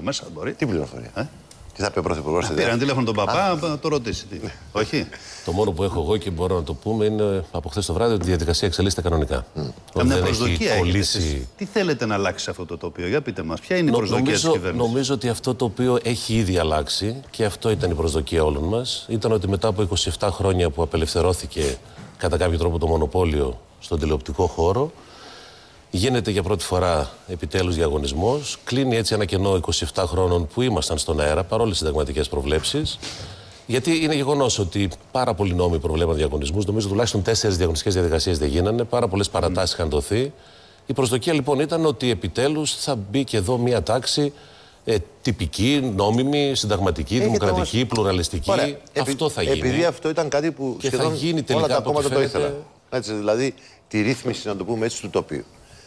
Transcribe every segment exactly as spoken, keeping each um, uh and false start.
μέσα, μπορεί. Τι πληροφορία. Ε? Τι θα πει ο Πρωθυπουργός. Πήραν τηλέφωνο τον παπά, να το ρωτήσει. Τι. Όχι. Το μόνο που έχω εγώ και μπορώ να το πούμε είναι από χθες το βράδυ ότι η διαδικασία εξελίσσεται κανονικά. Mm. Καμιά προσδοκία κολλήσει... Τι θέλετε να αλλάξει αυτό το τοπίο, για πείτε μας, ποια είναι η προσδοκία νομίζω, της κυβέρνησης. Νομίζω ότι αυτό το οποίο έχει ήδη αλλάξει και αυτό ήταν η προσδοκία όλων μας. Ήταν ότι μετά από είκοσι επτά χρόνια που απελευθερώθηκε κατά κάποιο τρόπο το μονοπόλιο στον τηλεοπτικό χώρο, γίνεται για πρώτη φορά επιτέλους διαγωνισμός. Κλείνει έτσι ένα κενό είκοσι επτά χρόνων που ήμασταν στον αέρα, παρόλες τις συνταγματικές προβλέψεις. Γιατί είναι γεγονός ότι πάρα πολλοί νόμοι προβλέπαν διαγωνισμούς. Νομίζω τουλάχιστον τέσσερις διαγωνιστικές διαδικασίες δεν γίνανε. Πάρα πολλές παρατάσεις είχαν δοθεί. Η προσδοκία λοιπόν ήταν ότι επιτέλους θα μπει και εδώ μια τάξη ε, τυπική, νόμιμη, συνταγματική, Έχετε δημοκρατική, όμως... πλουραλιστική. Ωραία. Αυτό θα γίνει. Επειδή αυτό ήταν κάτι που και σχεδόν θα γίνει τελικά όλα τα κόμματα το φαίνεται... ήθελαν. Έτσι, δηλαδή τη ρύθμιση, να το πούμε έτσι, του τοπίου.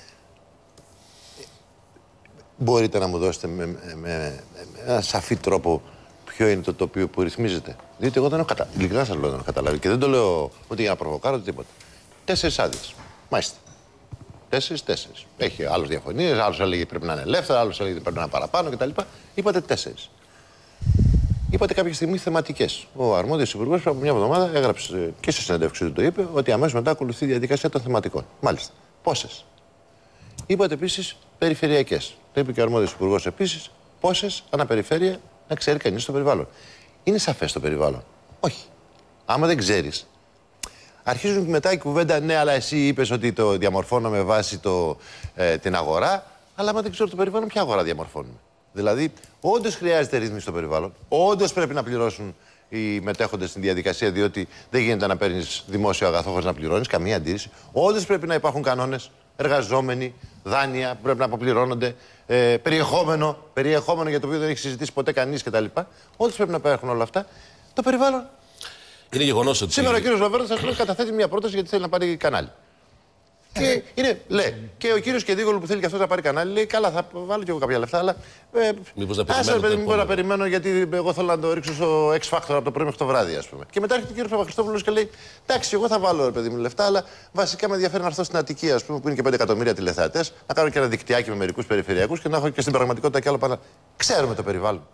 Μπορείτε να μου δώσετε με, με, με, με ένα σαφή τρόπο ποιο είναι το τοπίο που ρυθμίζεται. Διότι εγώ δεν έχω καταλάβει. Ειλικρινά σας λέω, δεν έχω καταλάβει. Και δεν το λέω ούτε για να προβοκάρω τίποτα. Τέσσερις άδειες. Μάλιστα. Τέσσερις, τέσσερις. Έχει άλλος διαφωνίες, άλλος έλεγε πρέπει να είναι ελεύθερα, άλλος έλεγε πρέπει να είναι παραπάνω κτλ. Είπατε τέσσερις. Είπατε κάποια στιγμή θεματικές. Ο αρμόδιος υπουργός πριν από μια εβδομάδα έγραψε και σε συνέντευξη του το είπε ότι αμέσως μετά ακολουθεί η διαδικασία των θεματικών. Μάλιστα. Πόσες. Είπατε επίσης περιφερειακές. Το είπε και ο αρμόδιος υπουργός επίσης. Πόσες αναπεριφέρεια να ξέρει κανείς το περιβάλλον. Είναι σαφές το περιβάλλον. Όχι. Άμα δεν ξέρεις. Αρχίζουν μετά η κουβέντα, ναι, αλλά εσύ είπες ότι το διαμορφώνω με βάση το, ε, την αγορά. Αλλά άμα δεν ξέρω το περιβάλλον, ποια αγορά διαμορφώνουμε. Δηλαδή, όντως χρειάζεται ρύθμιση στο περιβάλλον. Όντως πρέπει να πληρώσουν οι μετέχοντες στην διαδικασία, διότι δεν γίνεται να παίρνεις δημόσιο αγαθό χωρίς να πληρώνεις. Καμία αντίρρηση. Όντως πρέπει να υπάρχουν κανόνες, εργαζόμενοι, δάνεια που πρέπει να αποπληρώνονται, ε, περιεχόμενο, περιεχόμενο για το οποίο δεν έχει συζητήσει ποτέ κανείς κτλ. Όντως πρέπει να υπάρχουν όλα αυτά. Το περιβάλλον. Είναι γεγονός ότι. Σήμερα ο κύριος Λοβέρδος, ας πούμε, καταθέτει μια πρόταση γιατί θέλει να πάρει κανάλι. Και είναι, λέει, και ο κύριος Κεντήγολου που θέλει και αυτό να πάρει κανάλι, λέει: καλά, θα βάλω κι εγώ κάποια λεφτά, αλλά. Ε, Μήπως να περιμένω. Άσε, μην μπορώ να περιμένω, γιατί εγώ θέλω να το ρίξω στο X Factor από το πρωί μέχρι το βράδυ, ας πούμε. Και μετά έρχεται ο κύριος Παπαχριστόπουλος και λέει: εντάξει, εγώ θα βάλω, ρε παιδί μου, λεφτά, αλλά βασικά με ενδιαφέρει να έρθω στην Αττική, ας πούμε, που είναι και πέντε εκατομμύρια τηλεθεατές, να κάνω και ένα δικτυάκι με μερικούς περιφερειακούς και να έχω και στην πραγματικότητα κι άλλο πάνω. Ξέρουμε το περιβάλλον.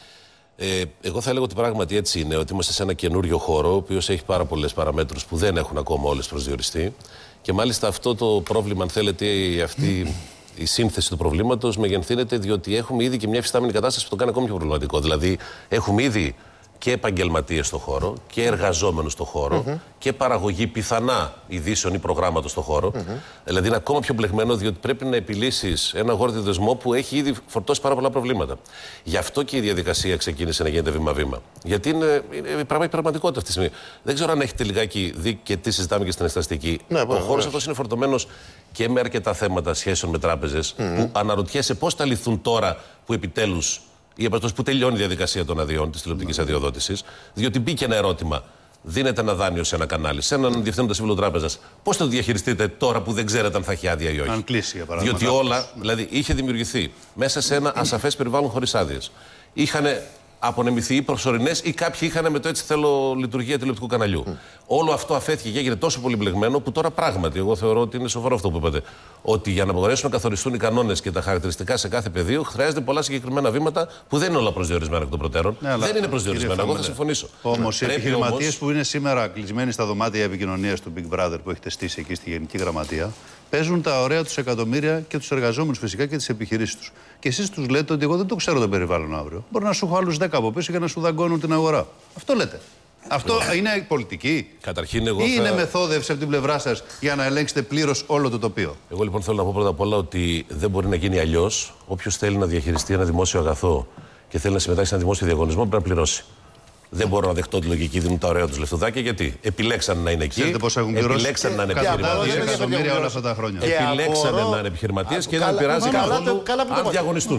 Ε, εγώ θα έλεγα ότι πράγματι έτσι είναι, ότι είμαστε σε ένα καινούριο χώρο, ο οποίος έχει πάρα πολλές παραμέτρους που δεν έχουν ακόμα όλες προσδιοριστεί. Και μάλιστα αυτό το πρόβλημα, αν θέλετε, αυτή η σύνθεση του προβλήματος μεγενθύνεται διότι έχουμε ήδη και μια υφιστάμενη κατάσταση που το κάνει ακόμη πιο προβληματικό. Δηλαδή, έχουμε ήδη και επαγγελματίες στο χώρο και εργαζόμενους στο χώρο mm-hmm. και παραγωγή πιθανά ειδήσεων ή προγράμματος στο χώρο. Mm-hmm. Δηλαδή, είναι ακόμα πιο μπλεγμένο διότι πρέπει να επιλύσεις ένα γόρδιο δεσμό που έχει ήδη φορτώσει πάρα πολλά προβλήματα. Γι' αυτό και η διαδικασία ξεκίνησε να γίνεται βήμα-βήμα. Γιατί είναι, είναι η πραγματικότητα αυτή τη στιγμή. Δεν ξέρω αν έχετε λιγάκι δει και τι συζητάμε και στην Εξεταστική. Ναι, ο χώρος αυτός είναι φορτωμένος και με αρκετά θέματα σχέσεων με τράπεζες mm-hmm. που αναρωτιέσαι πώς θα λυθούν τώρα που επιτέλους. Ή που τελειώνει η διαδικασία των αδειών, τη τηλεοπτικής αδειοδότησης, διότι μπήκε ένα ερώτημα. Δίνετε ένα δάνειο σε ένα κανάλι, σε έναν διευθύνοντα σύμβουλο τράπεζας. Πώς θα το διαχειριστείτε τώρα που δεν ξέρετε αν θα έχει άδεια ή όχι. Αν κλείσει, για παράδειγμα. Διότι όλα, δηλαδή, είχε δημιουργηθεί μέσα σε ένα ασαφές περιβάλλον χωρίς άδειες. Είχαν απονεμηθεί ή προσωρινές ή κάποιοι είχαν με το έτσι θέλω λειτουργία τηλεοπτικού καναλιού. Mm. Όλο αυτό αφέθηκε και έγινε τόσο πολύ μπλεγμένο που τώρα πράγματι εγώ θεωρώ ότι είναι σοβαρό αυτό που είπατε. Ότι για να μπορέσουν να καθοριστούν οι κανόνες και τα χαρακτηριστικά σε κάθε πεδίο χρειάζεται πολλά συγκεκριμένα βήματα που δεν είναι όλα προσδιορισμένα εκ των προτέρων. Ναι, δεν είναι προσδιορισμένα. Εγώ θα συμφωνήσω. Όμως οι επιχειρηματίες όμως... που είναι σήμερα κλεισμένοι στα δωμάτια επικοινωνίας του Big Brother που έχετε στήσει εκεί στη Γενική Γραμματεία παίζουν τα ωραία τους εκατομμύρια και τους εργαζόμενους φυσικά και τις επιχειρήσεις τους. Και εσείς τους λέτε ότι εγώ δεν το ξέρω το περιβάλλον αύριο. Μπορεί να σου έχω άλλους δέκα από πίσω και να σου δαγκώνουν την αγορά. Αυτό λέτε. Αυτό είναι πολιτική. Καταρχήν, εγώ ή θα... είναι μεθόδευση από την πλευρά σας για να ελέγξετε πλήρως όλο το τοπίο. Εγώ λοιπόν θέλω να πω πρώτα απ' όλα ότι δεν μπορεί να γίνει αλλιώς. Όποιος θέλει να διαχειριστεί ένα δημόσιο αγαθό και θέλει να συμμετάσχει σε ένα δημόσιο διαγωνισμό πρέπει να πληρώσει. Δεν μπορώ να δεχτώ τη λογική, δίνουν τα ωραία τους λεφτουδάκια γιατί επιλέξαν να είναι εκεί. Επιλέξαν να είναι επιχειρηματίες. Όλα αυτά τα χρόνια. Επιλέξαν να είναι επιχειρηματίες και δεν με πειράζει καθόλου αν διαγωνιστούν.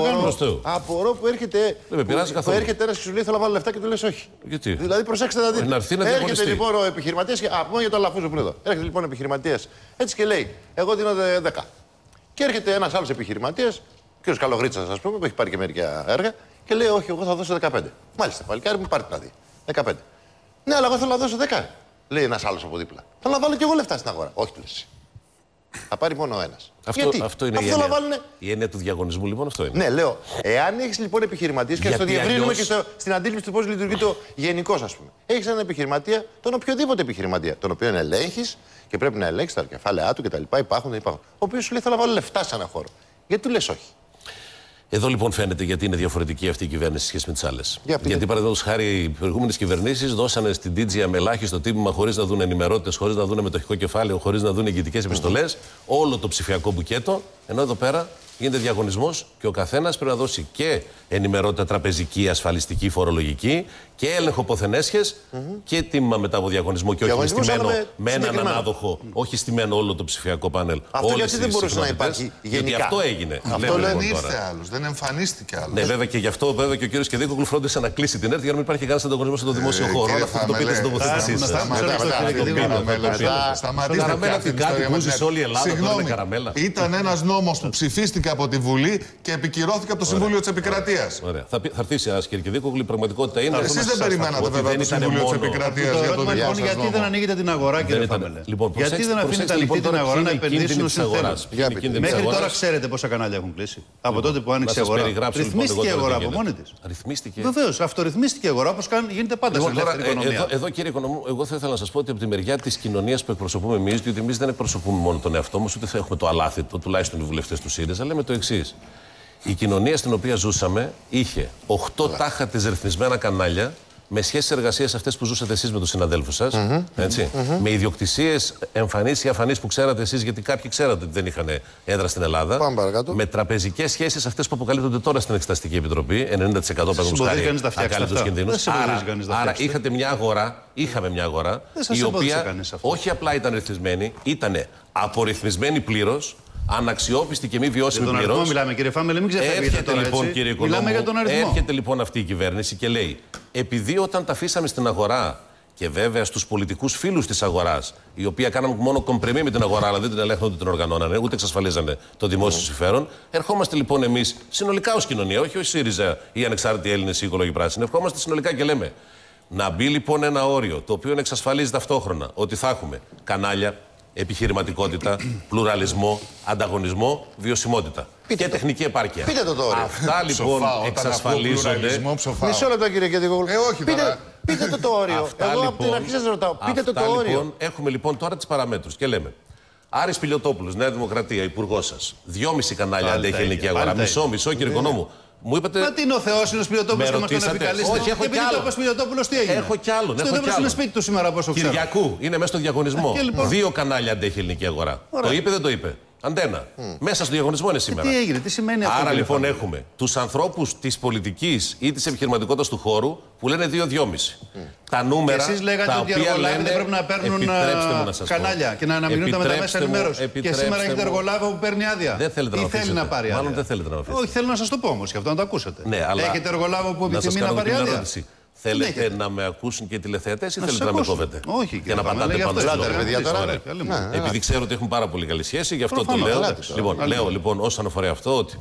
Απορώ που έρχεται ένας και σου λέει θέλω να βάλω λεφτά και του λες όχι. Γιατί? Δηλαδή προσέξτε να δείτε. Έρχεται λοιπόν ο επιχειρηματίας. Από για το Αλαφούζο που είναι εδώ. Έρχεται λοιπόν ο επιχειρηματίας έτσι και λέει εγώ δίνω δέκα. Και έρχεται ένας άλλος επιχειρηματίας, ο κ. Καλογρίτσας, ας πούμε, που έχει πάρει και μερικά έργα. Και λέει: όχι, εγώ θα δώσω δεκαπέντε. Μάλιστα, παλικάρι μου, πάρτε να δει. δεκαπέντε. Ναι, αλλά εγώ θέλω να δώσω δέκα. Λέει ένας άλλος από δίπλα. Θέλω να βάλω κι εγώ λεφτά στην αγορά. Όχι, του λες. Θα πάρει μόνο ένας. Αυτό, Γιατί? αυτό είναι αυτό η, έννοια. βάλουνε... η έννοια του διαγωνισμού, λοιπόν, αυτό είναι. Ναι, λέω. Εάν έχεις λοιπόν επιχειρηματίες, και στο διευρύνουμε αλλιώς... και στο, στην αντίληψη του πώς λειτουργεί το γενικώς, ας πούμε. Έχεις έναν επιχειρηματία, τον οποιοδήποτε επιχειρηματία, τον οποίο ελέγχεις και πρέπει να ελέγχεις τα κεφάλαιά του κτλ. Υπάρχουν, δεν υπάρχουν. Ο οποίος σου λέει: θέλω να βάλω λεφτά σε ένα χώρο. Γιατί του λες όχι? Εδώ λοιπόν φαίνεται γιατί είναι διαφορετική αυτή η κυβέρνηση σε σχέση με τις άλλες. Για γιατί παραδείγματος χάρη οι προηγούμενες κυβερνήσεις δώσανε στην ντι τζι εμ ελάχιστο τίμημα χωρίς να δουν ενημερώτες, χωρίς να δουν μετοχικό κεφάλαιο, χωρίς να δουν εγγυητικές επιστολές, mm-hmm. όλο το ψηφιακό μπουκέτο. Ενώ εδώ πέρα γίνεται διαγωνισμός και ο καθένας πρέπει να δώσει και ενημερότητα τραπεζική, ασφαλιστική, φορολογική και έλεγχο ποθενέσχες mm-hmm. και τίμημα μετά από διαγωνισμό και όχι στημένο με, με έναν ανάδοχο, mm. όχι στημένο όλο το ψηφιακό πάνελ. Αυτό γιατί δεν μπορούσε να υπάρχει γενικά? Γιατί αυτό έγινε. Αυτό δεν ήρθε άλλος, δεν εμφανίστηκε άλλος. Ναι, βέβαια και γι' αυτό βέβαια και ο κύριος Κεδίκογλου φρόντισε να κλείσει την ΕΡΤ για να μην υπάρχει κανένας ανταγωνισμός στον δημόσιο χώρο. Αλλά αυτό το πείτε στην τοποθέτησή σας. Σταματήστε την κάτι που ζει όλη η Ελλάδα. Συγγνώμη, ήταν ένας νόμος που ψηφίστηκε από τη Βουλή και επικυρώθηκε από το Συμβούλιο της Επικρατείας. Ωραία. Θα έρθει ένας κύριε Κεδίκογλου, η πραγματικότητα είναι. Εσείς δεν περιμένατε βέβαια το Συμβούλιο της Επικρατείας για το δικό σας γιατί δεν ανοίγετε την αγορά, κύριε Φάμελε? Γιατί δεν αφήνετε ανοιχτή την αγορά να επενδύσουν όσοι θέλουν? Μέχρι τώρα ξέρετε πόσα κανάλια έχουν κλείσει. Από τότε που άνοιξε η αγορά. Ρυθμίστηκε η αγορά από μόνη της. Βεβαίως, αυτορυθμίστηκε η αγορά όπως γίνεται πάντα στην ελεύθερη οικονομία. Εδώ, κύριε Οικονομού, εγώ θα ήθελα να σας πω ότι από τη μεριά της κοινωνίας που εκπροσωπούμε εμείς, διότι εμείς δεν εκπροσωπούμε μόνο τον εαυτό μας, ούτε θα έχουμε το αλάθητο, τουλάχιστον οι βουλευτές του ΣΥΡΙΖΑ, λέμε το εξής. Η κοινωνία στην οποία ζούσαμε είχε οκτώ τάχα ρυθμισμένα κανάλια με σχέσεις εργασίας αυτές που ζούσατε εσείς με τους συναδέλφους σας. Mm-hmm. Έτσι, mm-hmm. Με ιδιοκτησίες εμφανείς ή αφανείς που ξέρατε εσείς, γιατί κάποιοι ξέρατε ότι δεν είχαν έδρα στην Ελλάδα. Με τραπεζικές σχέσεις αυτές που αποκαλύπτονται τώρα στην Εξεταστική Επιτροπή. ενενήντα τοις εκατό παραδείγματος χάρη ακάλυπτους κινδύνους. Άρα, άρα είχατε μια αγορά, είχαμε μια αγορά η οποία όχι απλά ήταν ρυθμισμένη, ήταν απορριθμισμένη πλήρως. Αναξιόπιστη και μη βιώσιμη πλήρως. Για τον αριθμό μιλάμε, κύριε Φάμελε, μην ξεφεύγετε τώρα, λοιπόν, έτσι. Κύριε Οικονόμου, μιλάμε για τον αριθμό. Έρχεται λοιπόν αυτή η κυβέρνηση και λέει, επειδή όταν τα αφήσαμε στην αγορά και βέβαια στους πολιτικούς φίλους της αγοράς, οι οποίοι κάναμε μόνο κομπρεμί με την αγορά, αλλά δεν την ελέγχουν, ούτε την οργανώνανε, ούτε εξασφαλίζανε το δημόσιο συμφέρον, ερχόμαστε λοιπόν εμείς συνολικά ως κοινωνία, όχι ως ΣΥΡΙΖΑ ή ανεξάρτητοι Έλληνες ή οικολογικοί πράσινοι, ερχόμαστε συνολικά και λέμε να μπει λοιπόν ένα όριο το οποίο εξασφαλίζει ταυτόχρονα ότι θα έχουμε κανάλια, επιχειρηματικότητα, πλουραλισμό, ανταγωνισμό, βιωσιμότητα. Πείτε και το. Τεχνική επάρκεια. Πείτε το τώρα. Αυτά λοιπόν ψοφά, εξασφαλίζονται. Μισό λεπτό, κύριε Κεδίκογλου. Ε, όχι πείτε, τώρα. Πείτε το το όριο. Αυτά, Εγώ λοιπόν, από την αρχή σας ρωτάω. Πείτε αυτά, το το όριο. Λοιπόν, έχουμε λοιπόν τώρα τις παραμέτρους και λέμε. Άρης Πιλιοτόπουλος, Νέα Δημοκρατία, υπουργός σας. Δυόμιση κανάλια αντέχει η ελληνική αγορά. Μισό, μισό, κύριε Οικονόμου. Μου είπατε. Μα τι είναι ο Θεός, είναι ο Σπιλιοτόπουλος και μας τον επικαλείστε. Όχι, έχω κι άλλο. Ο Σπιλιοτόπουλος τι έγινε? Έχω κι άλλο. Στο Σπιλιοτόπουλος είναι σπίτι του σήμερα, πόσο ξέρω. Κυριακού, είναι μέσα στο διαγωνισμό. Λοιπόν. Δύο κανάλια αντέχει η ελληνική αγορά. Ωραία. Το είπε, δεν το είπε. Αντένα. Mm. Μέσα στο διαγωνισμό είναι σήμερα. Και τι έγινε, τι σημαίνει αυτό? Άρα λοιπόν φάμε. Έχουμε τους ανθρώπους της πολιτικής ή της επιχειρηματικότητας του χώρου που λένε δύο δυόμισι. Mm. Τα νούμερα. Και εσείς λέγατε τα ότι οι εργολάβοι δεν πρέπει να παίρνουν κανάλια και να αναμεινούν τα με τα μέσα ενημέρωση. Και σήμερα έχετε εργολάβο που παίρνει άδεια. Δεν θέλετε ή να θέλει να πάρει άδεια. Μάλλον δεν θέλετε να αφήσετε. Όχι, θέλω να σας το πω όμως και αυτό να το ακούσετε. Ναι, αλλά έχετε εργολάβο που επιθυμεί να πάρει άδεια? Θέλετε να με ακούσουν και οι τηλεθεατές ή θέλετε να με κόβετε? Όχι, για να πατάτε πάνω στο λόγο. Επειδή ξέρω ότι έχουν πάρα πολύ καλή σχέση, γι' αυτό το λέω. Λοιπόν, λέω λοιπόν όσον αφορά αυτό ότι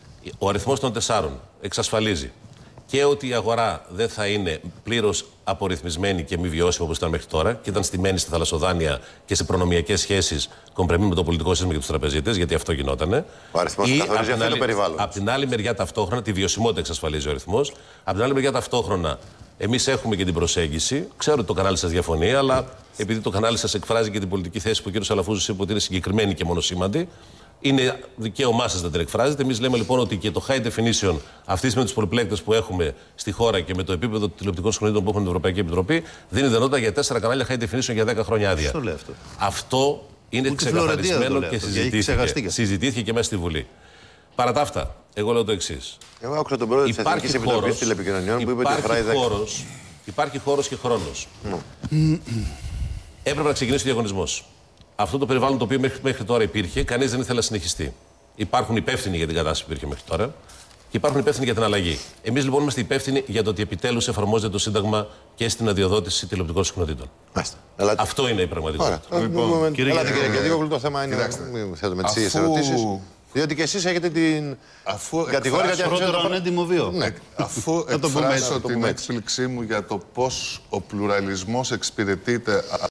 ο αριθμός των τεσσάρων εξασφαλίζει και ότι η αγορά δεν θα είναι πλήρως απορριθμισμένη και μη βιώσιμη όπως ήταν μέχρι τώρα και ήταν στημένη στη θαλασσοδάνεια και σε προνομιακές σχέσεις κομπρεμή με το πολιτικό σύστημα και τους τραπεζίτες, γιατί αυτό γινότανε. Ο αριθμός καθορίζει αυτό το περιβάλλον. Απ' την άλλη μεριά ταυτόχρονα τη βιωσιμότητα εξασφαλίζει ο αριθμός. Απ' την άλλη μεριά ταυτόχρονα εμείς έχουμε και την προσέγγιση. Ξέρω ότι το κανάλι σας διαφωνεί, αλλά επειδή το κανάλι σας εκφράζει και την πολιτική θέση που ο κ. Αλαφούζος είπε ότι είναι συγκεκριμένη και μονοσήμαντη, είναι δικαίωμά σας να την εκφράζετε. Εμείς λέμε λοιπόν ότι και το high definition αυτή με τους πολυπλέκτες που έχουμε στη χώρα και με το επίπεδο τηλεοπτικών συγχρονίδων που έχουμε την Ευρωπαϊκή Επιτροπή δίνει δυνατότητα για τέσσερα κανάλια high definition για δέκα χρόνια άδεια. Αυτό. αυτό είναι που ξεκαθαρισμένο και συζητήθηκε. συζητήθηκε και μέσα στη Βουλή. Παρά τα αυτά, εγώ λέω το εξής. Εγώ άκουσα τον πρόεδρο της Εθνικής Επιτροπής Τηλεπικοινωνιών που είπε ότι χωράει δέκα. Υπάρχει χώρος και χρόνος. Mm. Έπρεπε να ξεκινήσει ο διαγωνισμός. Αυτό το περιβάλλον το οποίο μέχρι, μέχρι τώρα υπήρχε, κανείς δεν ήθελε να συνεχιστεί. Υπάρχουν υπεύθυνοι για την κατάσταση που υπήρχε μέχρι τώρα και υπάρχουν υπεύθυνοι για την αλλαγή. Εμείς λοιπόν είμαστε υπεύθυνοι για το ότι επιτέλους εφαρμόζεται το Σύνταγμα και στην αδειοδότηση τηλεοπτικών συχνοτήτων. Αυτό είναι η πραγματικότητα. Λοιπόν, κύριε Κεδίκογλου, το θέμα είναι. Θέτουμε τις ίδιες ερωτήσεις. Διότι και εσείς έχετε την κατηγορία για πρώτο έντιμο βίο. Αφού εκφράσω την έκπληξή μου για το πώς ο πλουραλισμός εξυπηρετείται